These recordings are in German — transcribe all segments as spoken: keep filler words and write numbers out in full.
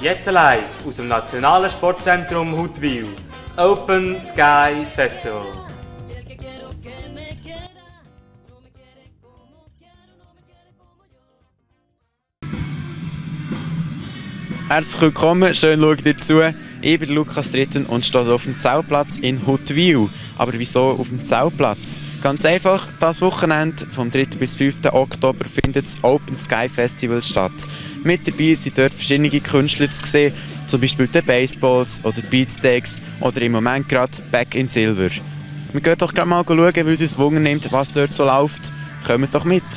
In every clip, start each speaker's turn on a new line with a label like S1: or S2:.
S1: Jetzt live aus dem Nationalen Sportzentrum Huttwil, das Open Sky Festival.
S2: Herzlich willkommen, schön schaut ihr zu. Ich bin Lukas Dritten und stehe auf dem Zeltplatz in Huttwil. Aber wieso auf dem Zeltplatz? Ganz einfach, das Wochenende vom dritten bis fünften Oktober findet das Open Sky Festival statt. Mit dabei sind dort verschiedene Künstler zu sehen, zum Beispiel die Baseballs oder Beatsteaks oder im Moment gerade Back in Silver. Wir gehen doch gerade mal schauen, weil es uns Wunder nimmt, was dort so läuft. Kommt doch mit!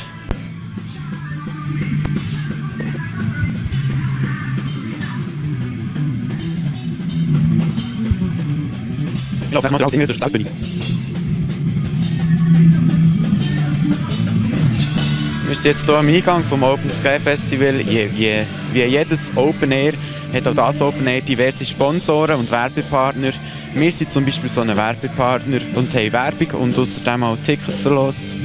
S2: Ich laufe mal draußen durch die Zeltbühne. Wir sind jetzt hier am Eingang vom Open Sky Festival. Je, je, wie jedes Open Air hat auch das Open Air diverse Sponsoren und Werbepartner. Wir sind zum Beispiel so ein Werbepartner und haben Werbung und außerdem auch Tickets verlost.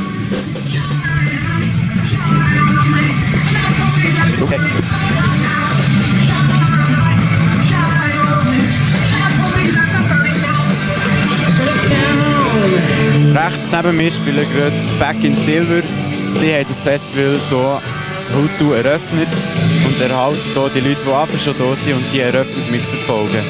S2: Okay. Rechts neben mir spielen gerade Back in Silver. Sie haben das Festival hier in Huttwil eröffnet und erhalten hier die Leute, die einfach schon da sind und die Eröffnung mitverfolgen.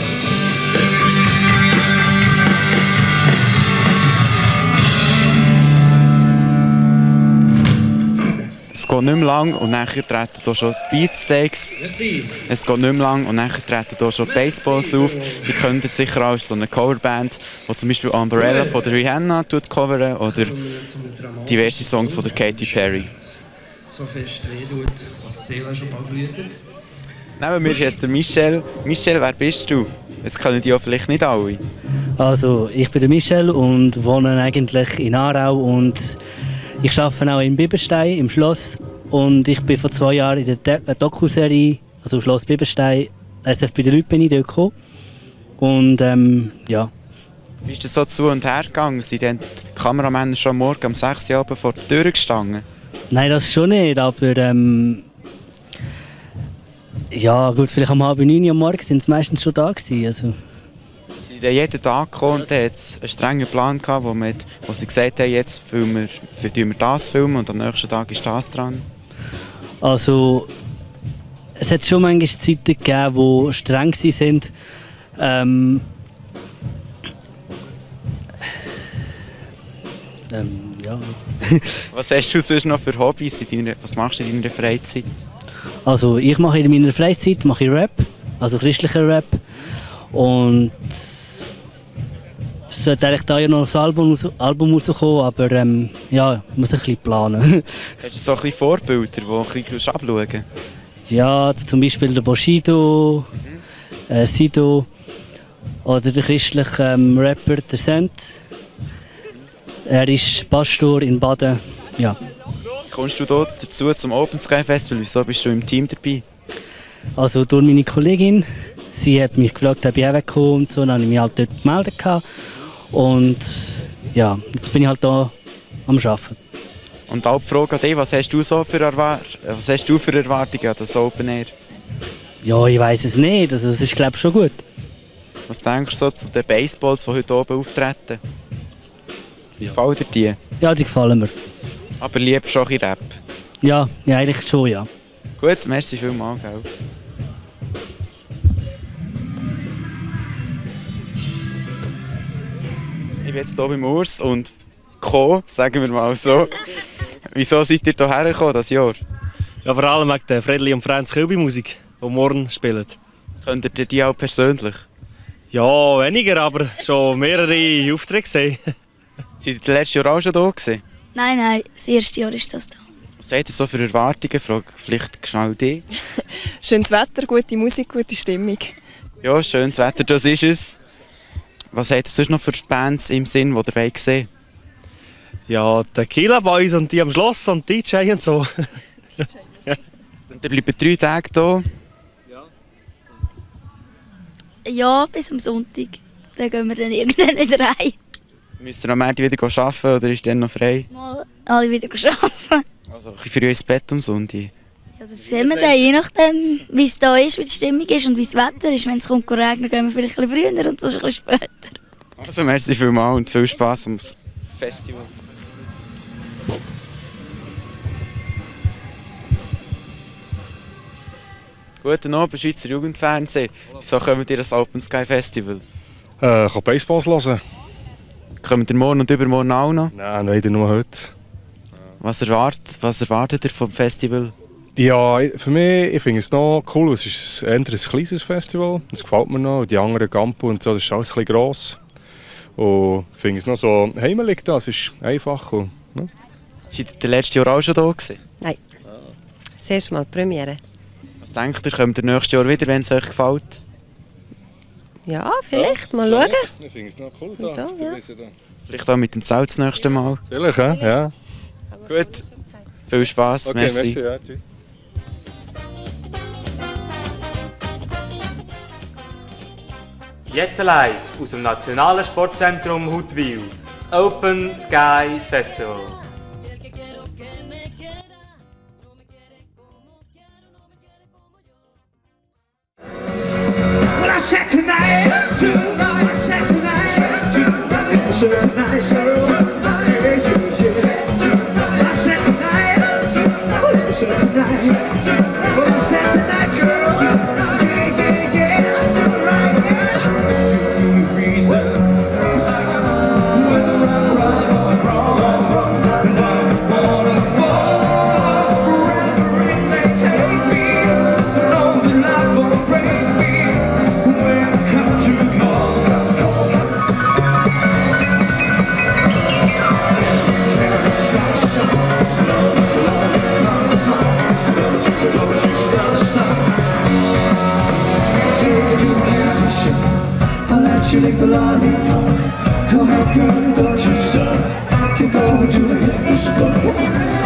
S2: Es geht nicht mehr lang und nachher treten hier schon die Beatsteaks. Es geht nicht mehr lang und nachher treten hier schon die Baseballs auf. Die kennt ihr sicher auch als so eine Coverband, die zum Beispiel Umbrella von der Rihanna covern oder diverse Songs von der Katy Perry.
S3: So fest weh tut, was die Seele schon bald blutet.
S2: Neben mir ist jetzt der Michel. Michel, wer bist du? Das kennen die ja vielleicht nicht alle.
S4: Also, ich bin der Michel und wohne eigentlich in Aarau und ich arbeite auch in Biberstein im Schloss und ich bin vor zwei Jahren in der Doku-Serie, also Schloss Biberstein, S F bei den Leuten bin ich dort gekommen. Und ähm, ja.
S2: Wie ist das so zu und her gegangen? Sind dann die Kameramänner schon morgen um sechs Uhr vor der Tür gestanden?
S4: Nein, das schon nicht, aber ähm, ja gut, vielleicht um halb neun Uhr am Morgen sind sie meistens schon da gewesen, also.
S2: Sie sind jeden Tag gekommen und hatten einen strengen Plan gehabt, wo, mit, wo sie gesagt haben, jetzt filmen wir, wir das filmen und am nächsten Tag ist das dran. Also
S4: es hat schon manchmal Zeiten gegeben, die streng waren. Ähm, ähm, ja.
S2: Was hast du sonst noch für Hobbys? In deiner, was machst du in deiner Freizeit?
S4: Also ich mache in meiner Freizeit mache ich Rap, also christlicher Rap. Und es sollte eigentlich da ja noch ein Album, Album rauskommen, aber ähm, ja, ich muss ein bisschen planen.
S2: Hast du so ein bisschen Vorbilder, die du ein bisschen abschauen kannst?
S4: Ja, zum Beispiel der Bushido, mhm. äh, Sido oder der christliche ähm, Rapper der Sent. Er ist Pastor in Baden. Ja.
S2: Kommst du dort dazu zum Open Sky Festival? Wieso bist du im Team dabei?
S4: Also durch meine Kollegin. Sie hat mich gefragt, ob ich auch wegkomme und so. Dann habe ich mich halt dort gemeldet. Und ja, jetzt bin ich halt hier am Arbeiten.
S2: Und auch die Frage an dich, was hast du so für, Erwar was hast du für Erwartungen an das Open Air?
S4: Ja, ich weiss es nicht. Also, das ist, glaube ich, schon gut.
S2: Was denkst du so zu den Baseballs, die heute oben auftreten? Wie
S4: Ja.
S2: gefallen dir die?
S4: Ja, die gefallen mir.
S2: Aber liebst du auch ein Rap?
S4: Ja, ja, eigentlich schon, ja.
S2: Gut, merci vielmals. Gell? Ich bin jetzt hier beim Urs und Co, sagen wir mal so. Wieso seid ihr hierher gekommen, das Jahr?
S5: Ja, vor allem wegen der Fredli und Franz Kilby Musik, die morgen spielen.
S2: Könnt ihr die auch persönlich?
S5: Ja, weniger, aber schon mehrere Aufträge gesehen.
S2: Seid ihr letztes Jahr auch schon da gewesen?
S6: Nein, nein, das erste Jahr ist das da.
S2: Was habt ihr so für Erwartungen? Frage vielleicht schnell dich.
S7: Schönes Wetter, gute Musik, gute Stimmung.
S2: Ja, schönes Wetter, das ist es. Was habt ihr sonst noch für Bands im Sinn, die ihr sehen wollt?
S5: Ja, die Kila Boys und die am Schloss und D J und so.
S2: Und ihr bleibt drei Tage hier?
S6: Ja, bis am Sonntag. Dann gehen wir dann irgendwann wieder heim.
S2: Müsst ihr am Montag wieder arbeiten oder ist dann noch frei?
S6: Mal alle wieder arbeiten.
S2: Also für euch ins Bett am Sonntag?
S6: Also das sehen wir dann, je nachdem, wie es da ist, wie die Stimmung ist und wie das Wetter ist. Wenn es kommt regnen, gehen wir vielleicht ein bisschen früher und sonst ein bisschen später.
S2: Also merci vielmals und viel Spass am Festival. Guten Abend, Schweizer Jugendfernsehen. Wieso kommt ihr das Open Sky Festival?
S8: Äh, ich kann Baseballs hören.
S2: Kommt ihr morgen und übermorgen auch noch?
S8: Nein, leider nur heute.
S2: Was erwartet, was erwartet ihr vom Festival?
S8: Ja, für mich, ich finde es noch cool. Es ist ein, ein kleines Festival. Das gefällt mir noch. Die anderen Campo und so, das ist alles ein bisschen gross. Und ich finde es noch so heimelig da. Es ist einfach. Und, ne?
S2: Seid ihr letztes Jahr auch schon da gewesen?
S9: Nein. Das erste Mal Premiere.
S2: Was denkt ihr, kommt ihr nächstes Jahr wieder, wenn es euch gefällt?
S9: Ja, vielleicht. Mal
S8: so
S9: schauen.
S8: Ich finde es noch cool da.
S9: Wieso, ja.
S2: Vielleicht auch mit dem Zelt das nächste Mal.
S8: Vielleicht, ja. ja.
S2: Gut. Viel Spass.
S8: Okay,
S2: merci.
S8: merci ja, tschüss.
S1: Jetzt live aus dem Nationalen Sportzentrum Huttwil, das Open Sky Festival.
S10: You lick the lollipop. Go ahead, girl, don't you stop. Kick over to the hip and spot.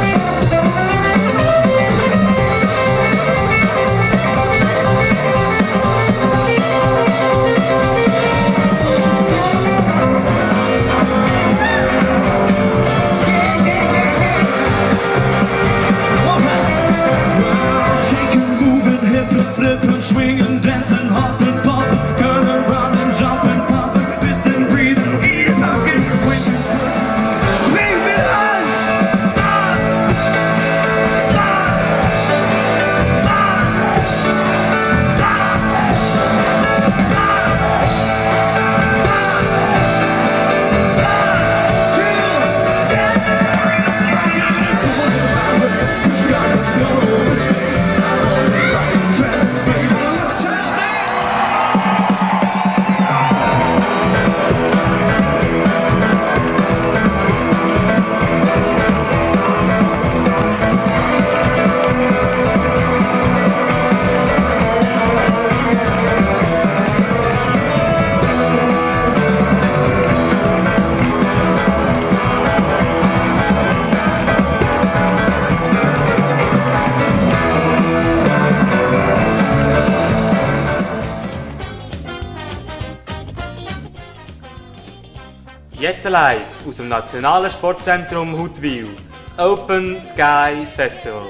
S1: Jetzt live aus dem Nationalen Sportzentrum Huttwil, das Open Sky Festival.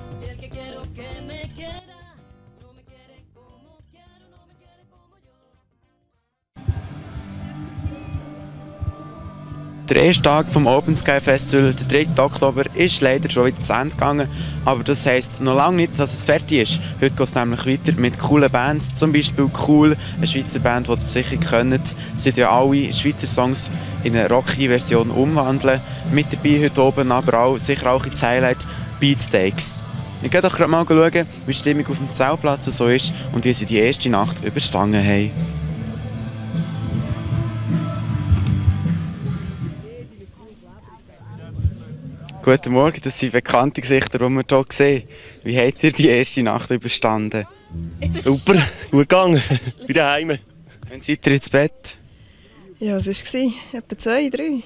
S2: Der erste Tag vom Open Sky Festival, der dritte Oktober, ist leider schon wieder zu Ende gegangen. Aber das heisst noch lange nicht, dass es fertig ist. Heute geht es nämlich weiter mit coolen Bands. Zum Beispiel Cool, eine Schweizer Band, die ihr sicher kennt. Sie ja alle Schweizer Songs in eine rockige Version umwandeln. Mit dabei heute oben aber auch sicher auch ins Highlight Beatsteaks. Wir gehen doch gerade mal schauen, wie die Stimmung auf dem Zeltplatz so ist und wie sie die erste Nacht überstanden haben. Guten Morgen, das sind bekannte Gesichter, die wir hier sehen. Wie habt ihr die erste Nacht überstanden?
S5: Super, gut gegangen. Wieder daheim.
S2: Wann seid ihr ins Bett?
S7: Ja, was war es? Etwa zwei, drei.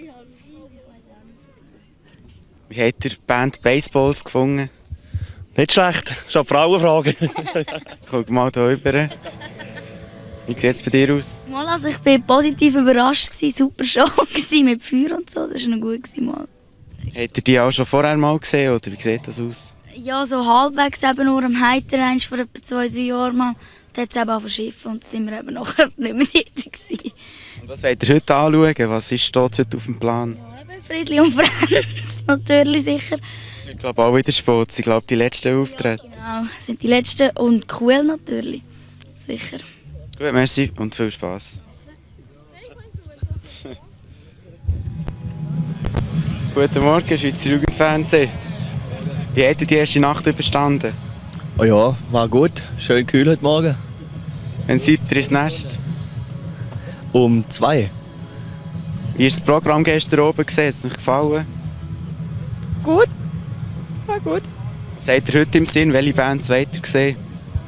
S2: Wie habt ihr die Band Baseballs gefunden?
S5: Nicht schlecht, das ist eine Frauenfrage.
S2: Guck mal hier rüber. Wie sieht es bei dir aus?
S6: Mal, also ich war positiv überrascht, super Show mit Feuer und so, das war noch gut. Mal.
S2: Habt ihr die auch schon vorher mal gesehen oder wie sieht das aus?
S6: Ja, so halbwegs eben nur am Heiterrhein vor etwa zwei, drei Jahren mal. Da hat es eben auch verschiffen und da sind wir eben nachher nicht mehr dort gewesen.
S2: Und was wollt ihr heute anschauen? Was ist dort heute auf dem Plan?
S6: Friedli und Franz, natürlich sicher.
S2: Das wird glaube ich auch wieder Sport. Ich glaube die letzten Auftritte.
S6: Ja, genau, das sind die letzten und cool natürlich. Sicher.
S2: Gut, merci und viel Spass. Guten Morgen, Schweizer Jugendfernsehen. Wie habt ihr die erste Nacht überstanden?
S11: Oh ja, war gut. Schön kühl heute Morgen.
S2: Wann seid ihr ins Nest?
S11: Um zwei.
S2: Wie ist das Programm gestern oben gesehen? Hat es euch gefallen?
S12: Gut. War gut.
S2: Seid ihr heute im Sinn, welche Bands weiter gesehen?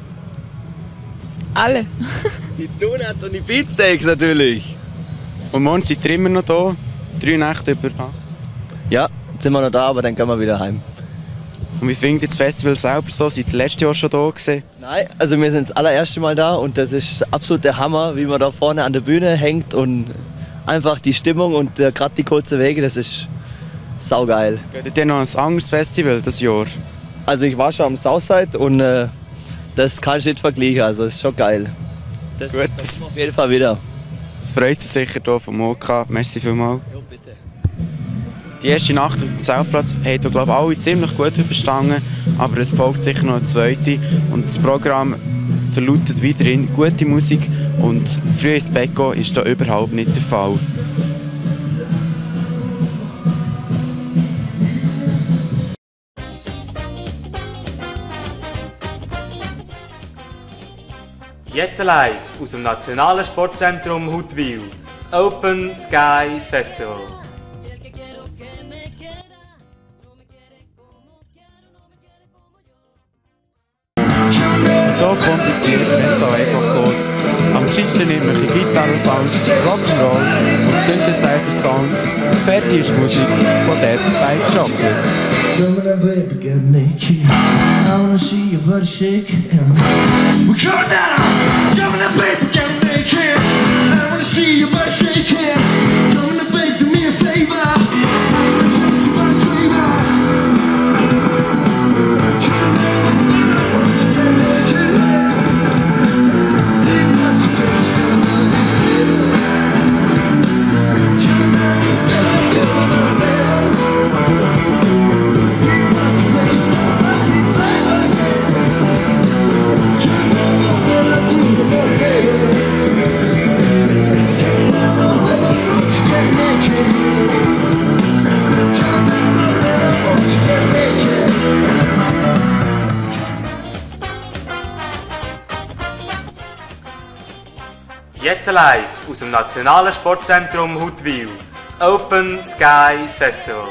S12: Alle.
S11: Die Donuts und die Beatsteaks natürlich.
S2: Und morgen seid ihr immer noch da? Drei Nächte über Nacht?
S11: Ja, jetzt sind wir noch da, aber dann gehen wir wieder heim.
S2: Und wie findet ihr das Festival selber so? Seid ihr letztes Jahr schon da gewesen?
S11: Nein, also wir sind das allererste Mal da und das ist absolut der Hammer, wie man da vorne an der Bühne hängt und einfach die Stimmung und äh, gerade die kurzen Wege, das ist saugeil.
S2: Geht ihr noch an ein anderes Festival das Jahr?
S11: Also ich war schon am Southside und äh, das kann ich nicht vergleichen, also das ist schon geil. Das,
S2: Gut,
S11: das ist auf jeden Fall wieder.
S2: Das freut sich sicher hier vom O K. Merci vielmals.
S11: Jo, bitte.
S2: Die erste Nacht auf dem Zeltplatz haben wir, glaube ich, alle ziemlich gut überstanden, aber es folgt sicher noch eine zweite und das Programm verlautet weiterhin gute Musik und früh ins Bett gehen ist da überhaupt nicht der Fall.
S1: Jetzt live aus dem Nationalen Sportzentrum Huttwil, das Open Sky Festival.
S2: So kompliziert, wenn es so einfach geht. Am geschicktesten nimmt man ein Gitarrensound, Rock'n'Roll und Synthesizer-Sound und fertig ist Musik von Death by Chocolate.
S10: Come on, baby, get naked. I wanna see your body shake. Well, come down. Come on, baby, get naked. I wanna see your body shake. Come on, baby, do me a favor. I wanna taste your body flavor. Come on, once you get naked. Once you taste your body flavor. Come on, better get on the bed.
S1: Jetzt live aus dem Nationalen Sportzentrum Huttwil, das Open Sky Festival.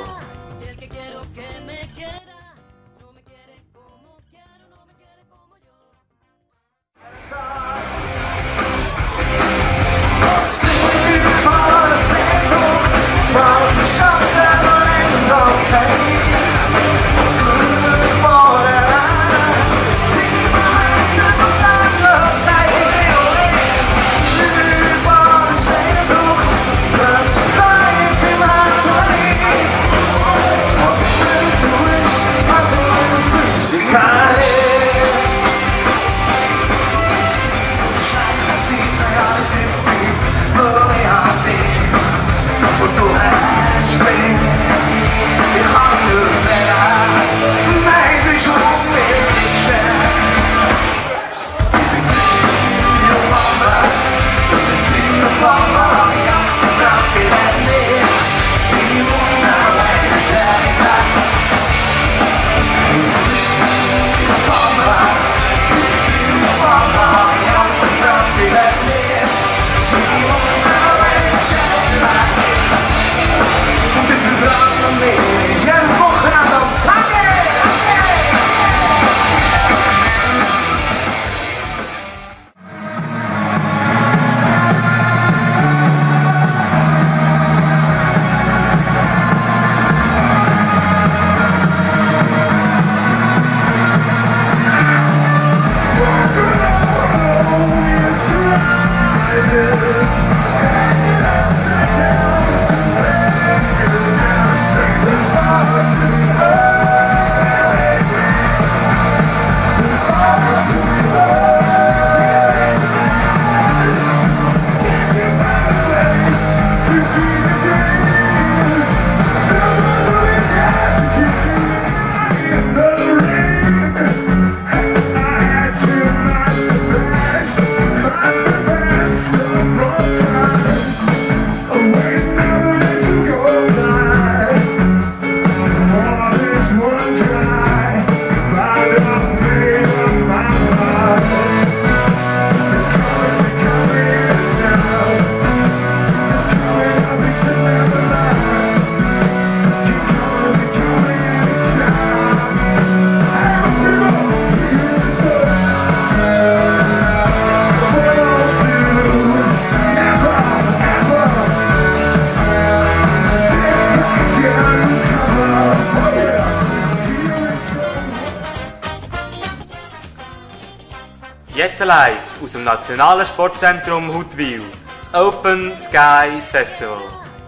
S1: Jetzt live aus dem Nationalen Sportzentrum Huttwil, das Open Sky Festival.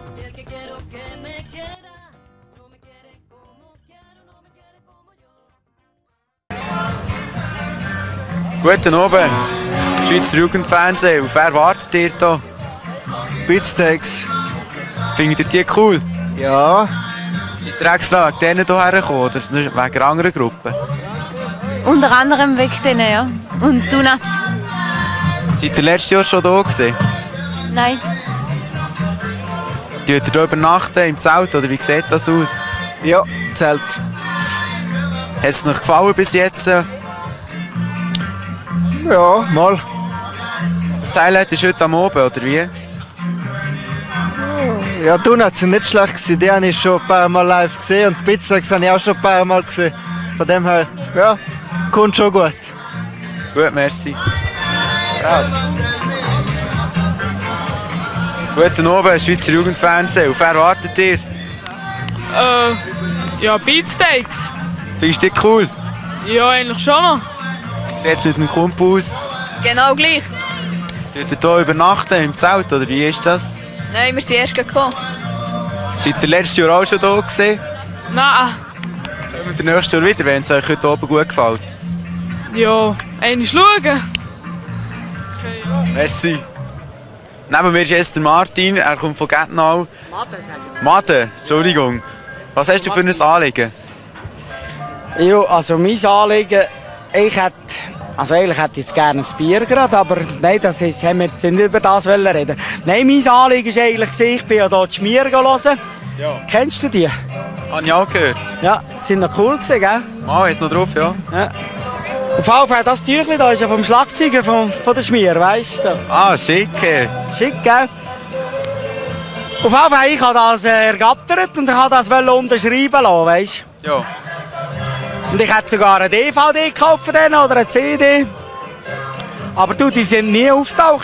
S2: Guten Abend, Schweizer Jugendfernsehen. Auf wer wartet ihr hier?
S13: Beatsteaks.
S2: Findet ihr die cool?
S13: Ja.
S2: Seid ihr extra wegen denen hierher gekommen oder wegen einer anderen Gruppe?
S14: Unter anderem wegen denen, ja. Und Donuts.
S2: Seid ihr letztes Jahr schon hier gewesen?
S14: Nein.
S2: Tut ihr hier übernachten im Zelt oder wie sieht das aus?
S13: Ja, Zelt.
S2: Hat es euch gefallen bis jetzt?
S13: Ja, mal.
S2: Das Highlight ist heute am Abend, oder wie?
S13: Ja, die Donuts sind nicht schlecht gewesen. Die habe ich schon ein paar Mal live gesehen und die Pizza habe ich auch schon ein paar Mal gesehen. Von dem her, ja, kommt schon gut.
S2: Gut, merci. Braut. Guten Abend, Schweizer Jugendfernsehen. Auf wer wartet ihr?
S12: Äh, ja, Beatsteaks.
S2: Findest du die cool?
S12: Ja, eigentlich schon noch.
S2: Wie sieht es mit dem Kumpel aus?
S12: Genau gleich.
S2: Tut ihr hier übernachten im Zelt, oder wie ist das?
S12: Nein, wir sind erst gekommen.
S2: Seid ihr letztes Jahr auch schon hier gewesen?
S12: Nein.
S2: Kommt ihr nächstes Jahr wieder, wenn es euch heute oben gut gefällt?
S12: Ja, einmal schauen.
S2: Merci. Neben mir ist jetzt der Martin, er kommt von Gättenau.
S15: Made, sagen Sie.
S2: Made, Entschuldigung. Was hast du für ein Anliegen?
S15: Ja, also mein Anliegen, ich hätte, also eigentlich hätte ich jetzt gerne ein Bier gerade, aber nein, das ist, haben wir jetzt nicht über das reden. Nein, mein Anliegen war eigentlich, ich bin ja hier die Schmier hören.
S2: Ja.
S15: Kennst du die?
S2: Habe ich auch gehört.
S15: Ja, die sind noch cool gewesen, gell?
S2: Mal, ist noch drauf, ja.
S15: Ja. Auf jeden Fall, das Tüchlein da ist ja vom Schlagzeuger von, von der Schmier, weißt du?
S2: Ah, schick.
S15: Schick, gell? Auf jeden Fall, ich habe das äh, ergattert und ich wollte das unterschreiben lassen, weißt
S2: du? Ja.
S15: Und ich hätte sogar eine D V D gekauft von denen, oder eine C D. Aber du, die sind nie auftaucht.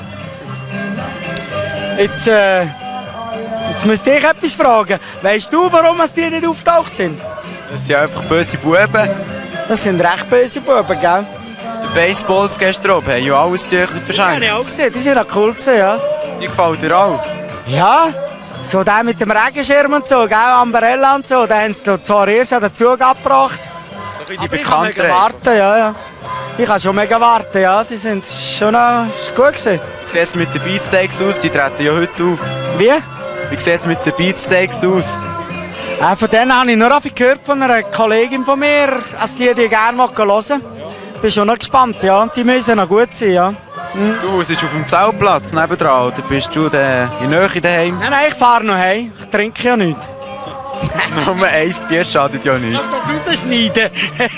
S15: Jetzt, äh, jetzt müsste ich etwas fragen. Weißt du, warum die nicht auftaucht sind?
S2: Das sind einfach böse Buben.
S15: Das sind recht böse Buben, gell?
S2: Die Baseballs gestern oben haben ja alles Tüchlein verschenkt.
S15: Die habe ich auch gesehen, die sind auch cool gewesen, ja.
S2: Die gefällt dir auch?
S15: Ja, so der mit dem Regenschirm und so, gell, Amberella und so, den haben sie zwar erst an den Zug abgebracht.
S2: So die
S15: aber ich
S2: Bekannten.
S15: kann mega warten, ja, ja. Ich kann schon mega warten, ja, die sind schon noch, ist gut gewesen.
S2: Wie sieht es mit den Beatsteaks aus? Die treten ja heute auf.
S15: Wie?
S2: Wie sieht es mit den Beatsteaks aus?
S15: Äh, von denen habe ich nur gehört von einer Kollegin von mir, dass die die gerne hören wollen. Ich bin schon noch gespannt, ja, die müssen noch gut sein, ja. Mhm.
S2: Du, es ist auf dem Zeltplatz nebendran, oder bist du de, in Nähe daheim?
S15: Nein, nein, ich fahre noch heim, ich trinke ja nichts.
S2: Nur ein Bier schadet ja nicht.
S15: Lass das rausschneiden.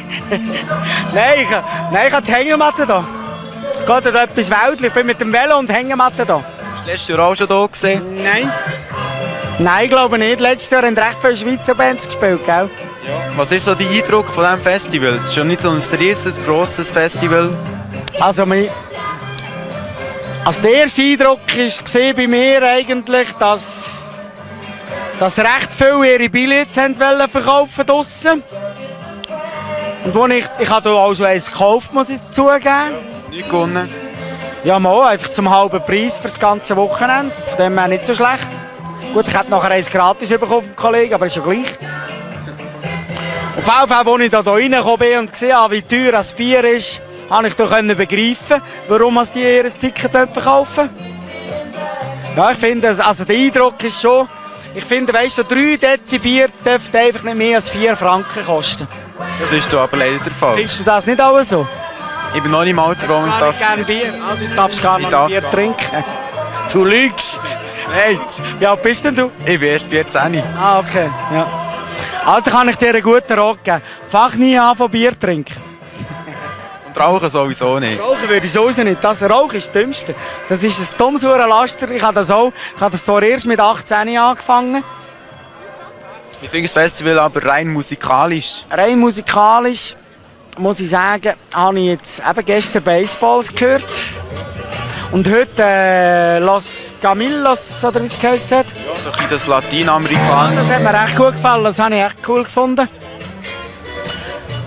S15: Nein, ich, nein, ich habe die Hängematte hier. Geht da etwas Wäldchen, ich bin mit dem Velo und Hängematte hier.
S2: Bist du letztes Jahr auch schon hier gesehen?
S15: Nein. Nein, ich glaube nicht. Letztes Jahr haben recht viele Schweizer Bands gespielt, gell?
S2: Ja. Was ist so dein Eindruck von diesem Festival? Es ist schon nicht so ein riesiges, grosses Festival.
S15: Also, mein, also der erste Eindruck war bei mir eigentlich, dass, dass recht viele ihre Billets wollen verkaufen draussen. Und wo ich, ich habe auch so eins gekauft, muss ich zugeben.
S2: Nicht gewonnen?
S15: Ja, mal, einfach zum halben Preis für das ganze Wochenende. Von dem her nicht so schlecht. Gut, ich hätte nachher eins gratis bekommen vom Kollegen, aber ist ja gleich. Auf jeden Fall, als ich da reingekommen bin und gesehen habe, wie teuer das Bier ist, konnte ich doch begreifen, warum die ihr ein Ticket verkaufen. Ja, ich finde, also der Eindruck ist schon, ich finde, weißt du, so drei Dezi Bier dürften einfach nicht mehr als vier Franken kosten.
S2: Das ist aber leider der Fall.
S15: Findest du das nicht auch so?
S2: Ich bin noch nicht im Alter, wo
S15: ich darf... gerne Bier. Ah, du darfst gar nicht Bier trinken. Du lügst. Hey, wie alt bist denn du?
S2: Ich bin erst vierzehn.
S15: Ah, okay. Ja. Also kann ich dir einen guten Rat geben. Fang nie an von Bier trinken.
S2: Und rauchen sowieso nicht.
S15: Rauchen würde ich sowieso nicht. Das Rauchen ist das Dümmste. Das ist ein dummes Laster. Ich habe das auch. Ich habe das zwar erst mit achtzehn angefangen.
S2: Ich finde das Festival aber rein musikalisch.
S15: Rein musikalisch, muss ich sagen, habe ich jetzt eben gestern Baseballs gehört. Und heute äh, Los Camillos, oder wie es geheißen hat.
S2: Ja, doch das Lateinamerikanische.
S15: Ja, das hat mir echt gut gefallen, das habe ich echt cool gefunden.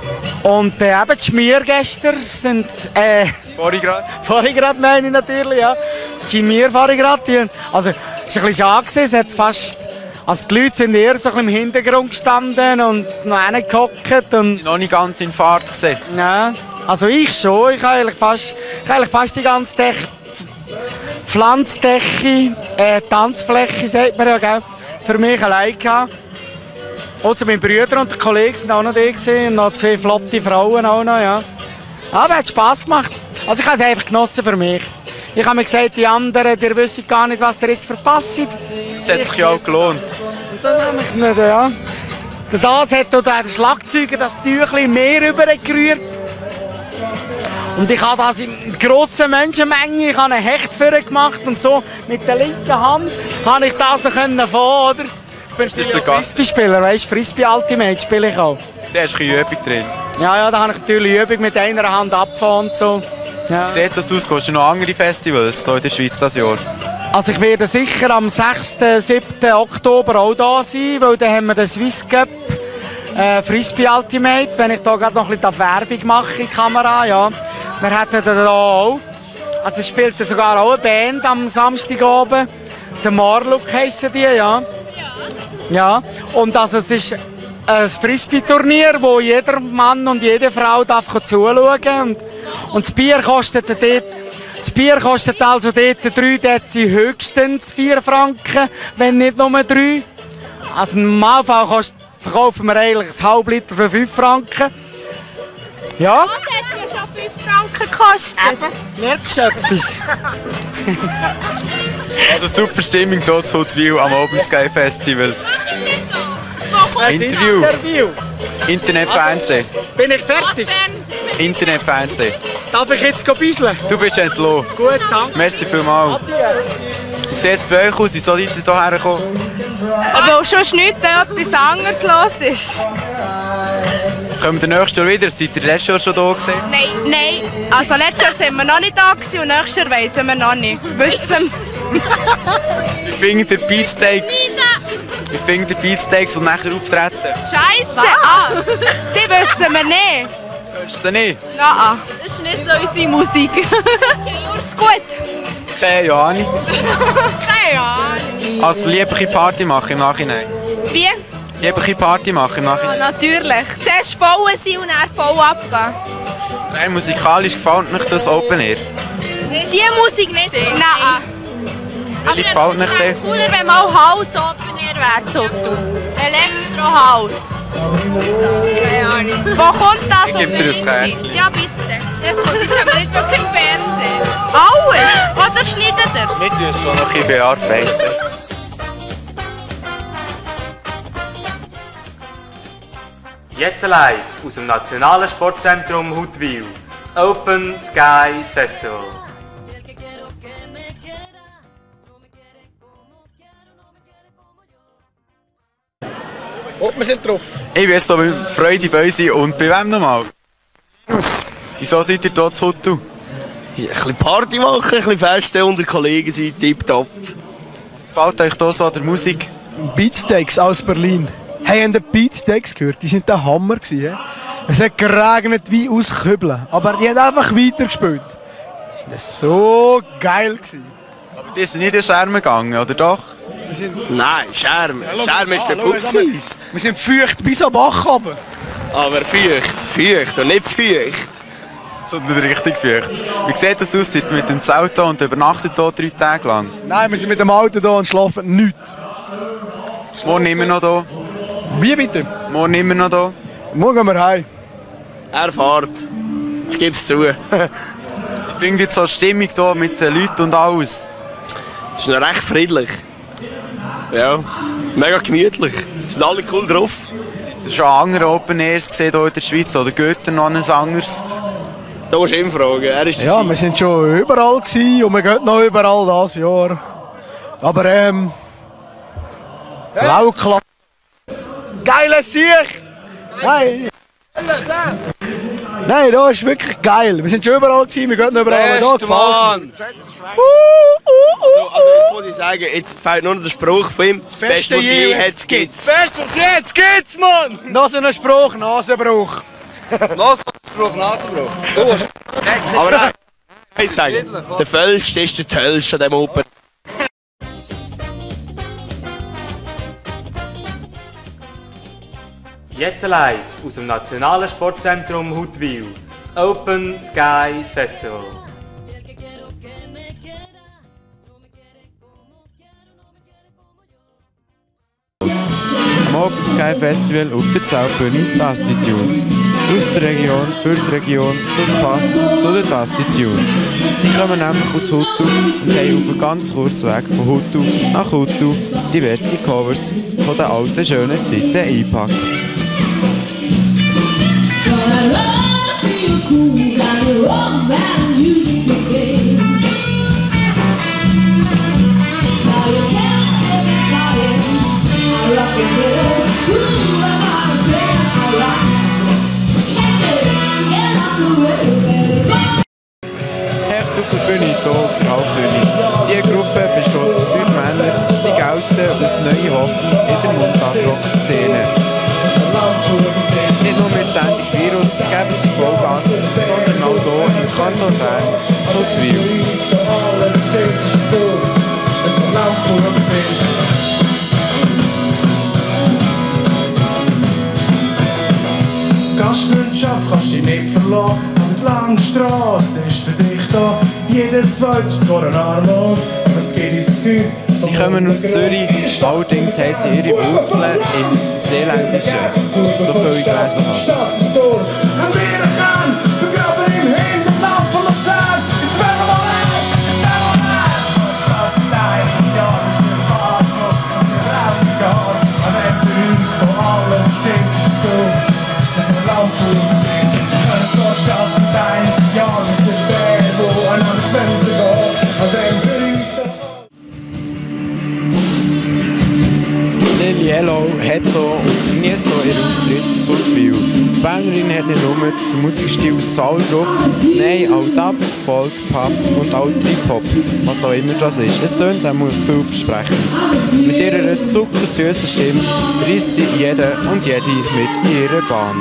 S15: Und äh, eben die Schmiergäste sind... Äh,
S2: Vorhin gerade?
S15: Vorhin gerade meine ich natürlich, ja. Die Schmier vorhin gerade. Also, es war ein bisschen schade, es hat fast... Also die Leute sind eher so ein bisschen im Hintergrund gestanden und noch hingehockt. Und
S2: Sie noch nicht ganz in Fahrt gesehen?
S15: Nein, also ich schon. Ich habe eigentlich fast, ich habe eigentlich fast die ganze Dech Pflanzdecke, äh, Tanzfläche, sagt man ja, gell, für mich allein gehabt. Außer mein Bruder und der Kollege sind auch noch da gewesen, und noch zwei flotte Frauen auch noch, ja. Aber es hat Spass gemacht. Also ich habe es einfach genossen für mich. Ich habe mir gesagt, die anderen, die wissen gar nicht, was ihr jetzt verpasst.
S2: Das hat sich ja auch gelohnt.
S15: Das habe ich nicht, ja. Das hat auch der Schlagzeuger das Tüchlein mehr rübergerührt. Und ich habe das in grosser Menschenmenge, ich habe einen Hecht für ihn gemacht und so mit der linken Hand habe ich das noch können von, oder? Ich bin natürlich auch Frisbee-Spieler, weißt du, Frisbee-Ultimate spiele ich auch.
S2: Da hast du ein bisschen Übung drin.
S15: Ja, ja, da habe ich natürlich Übung mit einer Hand abfahren und so. Ja.
S2: Wie sieht das aus? Gehst du noch andere Festivals hier in der Schweiz dieses Jahr?
S15: Also ich werde sicher am sechsten siebten Oktober auch da sein, weil dann haben wir den Swiss Cup äh, Frisbee Ultimate, wenn ich da gerade noch ein bisschen Werbung mache in die Kamera, ja. Wir hätten da auch, also es spielt sogar auch eine Band am Samstagabend, der Marlook heissen die, ja. Ja, und also es ist ein Frisbee-Turnier, wo jeder Mann und jede Frau darf zuschauen und, und das Bier kostet dort, das Bier kostet also dort drei Dezi höchstens vier Franken, wenn nicht nur drei. Also im Normalfall kost, verkaufen wir eigentlich ein halb Liter für fünf Franken. Ja?
S16: Was hat ja schon fünf Franken gekostet?
S15: Merkst du etwas?
S2: Also super Stimmung hier zu Huttwil am Open Sky Festival. Interview.
S15: Interview.
S2: Internetfernsehen.
S15: Bin ich fertig?
S2: Internetfernsehen.
S15: Darf ich jetzt bisseln?
S2: Du bist entlohnt.
S15: Gut, danke.
S2: Merci vielmals. Wie sieht es bei euch aus? Wieso seid ihr hierher gekommen?
S16: Weil schon nichts etwas anderes los ist.
S2: Kommen wir nächstes Jahr wieder? Seid ihr letztes Jahr schon da gewesen?
S16: Nein, nein. Also letztes Jahr sind wir noch nicht da gewesen und nächstes Jahr weissen wir noch nicht. Wissen
S2: Wie findet ihr Beatsteaks? Wie findet ihr Beatsteaks und nachher auftreten?
S16: Scheisse! Ah, die wissen wir nicht.
S2: Willst du sie nicht?
S16: Nein. Das ist nicht so unsere Musik. Ist gut.
S2: Keine Ahnung.
S16: Keine Ahnung.
S2: Also lieber eine Party machen im Nachhinein?
S16: Wie?
S2: Lieber eine Party machen im Nachhinein?
S16: Ja, natürlich. Zuerst voll sein und dann voll abgehen.
S2: Rein musikalisch gefällt mich das Open Air?
S16: Die Musik nicht? Nein.
S2: Wie gefällt mich der?
S16: Cooler, wenn mal Haus Open Air wäre, so Elektrohaus. Keine Ahnung. Wo kommt das?
S2: Ich gebe dir ein Kärtchen.
S16: Ja, bitte. Das kommt jetzt aber nicht wirklich im Fernsehen. Alles? Oder schneidet ihr es?
S2: Wir tun es schon noch ein bisschen bearbeiten.
S1: Jetzt live aus dem Nationalen Sportzentrum Huttwil, das Open Sky Festival.
S15: Und wir sind drauf.
S2: Ich bin jetzt hier mit Freude Beusi und bei wem nochmal? Wieso seid ihr hier zu Huttu?
S17: Ja, ein bisschen Party machen, ein bisschen Feste unter Kollegen sein, tipptopp.
S2: Was gefällt euch hier so an der Musik?
S18: Beatsteaks aus Berlin. Hey, habt ihr Beatsteaks gehört? Die sind der Hammer gewesen. Es hat geregnet wie aus Kübeln, aber die haben einfach weitergespielt. Das war so geil gewesen.
S2: Aber die sind nicht in Schermen gegangen, oder doch?
S17: Nein, Schermen. Schermen ist für Putzis.
S18: Wir sind feucht bis am Bach runter.
S17: Aber feucht, feucht und nicht feucht.
S2: Sondern richtig feucht. Wie sieht das aus? Seid ihr mit dem Auto und übernachtet hier drei Tage lang?
S18: Nein, wir sind mit dem Auto hier und schlafen nichts.
S2: Morgen immer noch hier?
S18: Wie bitte?
S2: Morgen immer noch hier?
S18: Morgen gehen wir heim.
S17: Er fährt. Ich gebe es zu.
S2: Ich finde jetzt so die Stimmung hier mit den Leuten und alles.
S17: Es ist noch recht friedlich. Ja, mega gemütlich. Sind alle cool drauf.
S2: Hast du schon andere Open Airs gesehen hier in der Schweiz? Oder geht noch ein anderes?
S17: Da musst du ihn fragen. Er ist
S18: ja, wir sind schon überall gewesen und wir gehen noch überall dieses Jahr. Aber ähm... Lauklasse. Geile Sicht! Nein! Nein, da ist wirklich geil. Wir sind schon überall gewesen, wir gehen noch überall. Da gefällt
S17: Mann! Also, also jetzt muss ich sagen, jetzt fehlt nur noch der Spruch von ihm. Das Beste, was je jetzt gibt's.
S18: Das Beste, was je jetzt gibt's, Mann! Noch so ein Spruch, Nasenbruch.
S17: Nasenbruch, Nasenbruch. Aber nein, ich sage, der Fölste ist der Tölste an diesem Open.
S1: Jetzt live aus dem Nationalen Sportzentrum Huttwil, das Open Sky Festival.
S2: Am Open Sky Festival auf der Zeltbühne Tasty Tunes. Aus der Region, für die Region, das passt zu den Tasty Tunes. Sie kommen nämlich aus Huttu und haben auf einem ganz kurzen Weg von Huttu nach Huttu diverse Covers von den alten schönen Zeiten eingepackt. Hecht auf der Bühne, hier auf der Hauptbühne. Diese Gruppe besteht aus fünf Männern. Sie gelten als neue Hoffnung in der Mundart-Rock-Szene. Nicht nur mit Sendung Virus geben sie Vollgas, sondern auch hier im Kanton Bern zu Huttwil.
S10: Gastfreundschaft kannst du dich nicht verlassen, aber die lange Strasse ist für dich da. Jeder zweite ist vor einem Arm, was geht ins Gefühl?
S2: Sie kommen aus Zürich, allerdings haben sie ihre Wurzeln im Seeländischen, so viel ich gelesen habe.
S10: Stadt, das Dorf, ein Bärenkern, vergraben im Hinterlauf von der Zahn. Jetzt werden wir mal ein, jetzt werden wir mal ein. Was ist dein Jahr, das ist ein Basel, das ist ein Raubjahr. Und wenn für uns wo alles stinkt, so, dass wir Laufbuch sind. Wir können es nur statt zu dein Jahr, das ist der Bär, wo an den Fenster geht. Und wenn für uns da
S2: Lily Hello hat hier und genießt hier ihren Auftritt zu Huttwil. Die Bernerin hat nicht nur den Musikstil Soul drauf, nein, auch Dub, Folk, Pop und auch Trip-Hop, was auch immer das ist. Es tönt auch vielversprechend. Mit ihrer zuckersüßen Stimme reißt sie jeden und jede mit ihrer Bahn.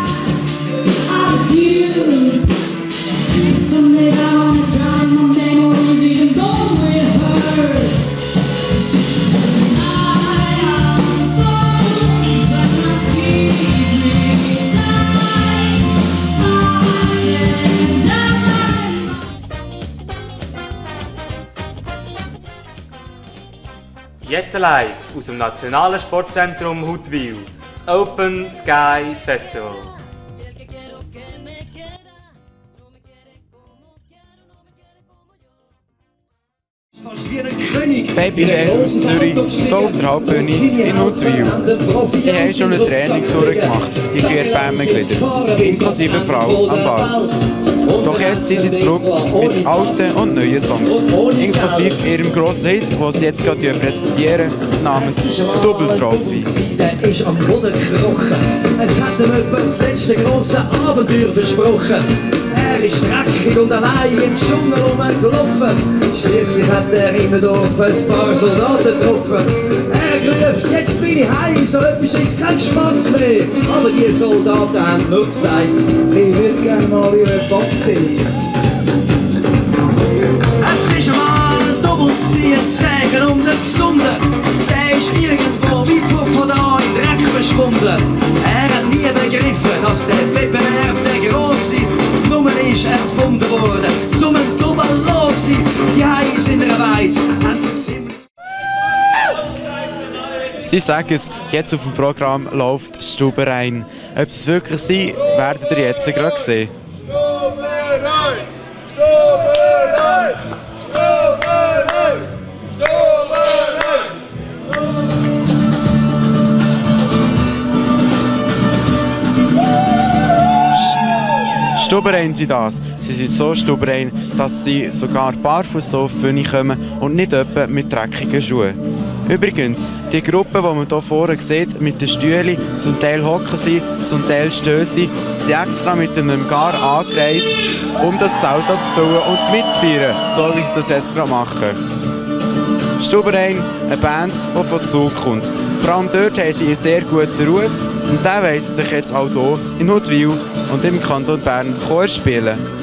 S1: Jetzt live aus dem Nationalen Sportzentrum Huttwil, das Open Sky Festival.
S2: Baby J aus Zürich, hier auf der Hauptbühne in Huttwil. Sie haben schon eine Training durchgemacht, die vier Bandmitglieder, inklusive Frau am Bass. Doch jetzt sind sie zurück mit alten und neuen Songs, inklusive ihrem grossen Hit, den sie jetzt gerade präsentieren, namens Double Trophy.
S19: Der ist am Boden gekrochen. Es hat ihm etwa das letzte grosse Abenteuer versprochen. Er ist dreckig und allein im Dschungel rumgelaufen. Schließlich hat er im Dorf ein paar Soldaten getroffen. Er ruft, jetzt bin ich heim, so etwas ist kein Spass mehr. Aber die Soldaten haben nur gesagt, ich würde gerne mal ihre Bock sehen. Es ist einmal ein Doppel ein Zeichen um den Gesunden. Der ist irgendwo weit von da im Dreck verschwunden. Er hat nie begriffen, dass der Wettbewerb der grosse Nummer ist erfunden worden. Zum Doppellosi, die Heiß in der Weiz haben sie ziemlich.
S2: Sie sagen es, jetzt auf dem Programm läuft Stuberein. Ob sie es wirklich sind, werdet ihr jetzt gerade sehen.
S10: Stuberein! Stuberein! Stuberein! Stuberein!
S2: Stuberein sind das. Sie sind so stuberein, dass sie sogar barfuß auf die Bühne kommen und nicht etwa mit dreckigen Schuhen. Übrigens, die Gruppe, die man hier vorne sieht, mit den Stühlen, zum Teil hocken sie, zum Teil stehen sie, sind extra mit einem Gar angereist, um das Zelt zu füllen und mitzufeiern, so wie sie das jetzt gerade machen. Stuberein, eine Band, die von Zug kommt. Vor allem dort haben sie einen sehr guten Ruf und den wollen sie sich jetzt auch hier in Huttwil und im Kanton Bern Chor spielen.